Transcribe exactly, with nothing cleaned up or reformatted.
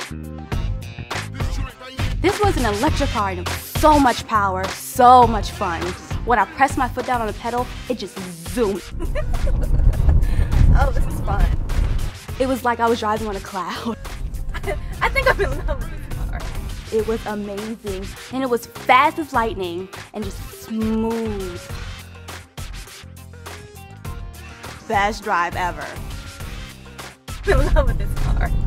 This was an electric car and it was so much power, so much fun. When I pressed my foot down on the pedal, it just zoomed. Oh, this is fun. It was like I was driving on a cloud. I think I'm in love with this car. It was amazing, and it was fast as lightning and just smooth. Best drive ever. I'm in love with this car.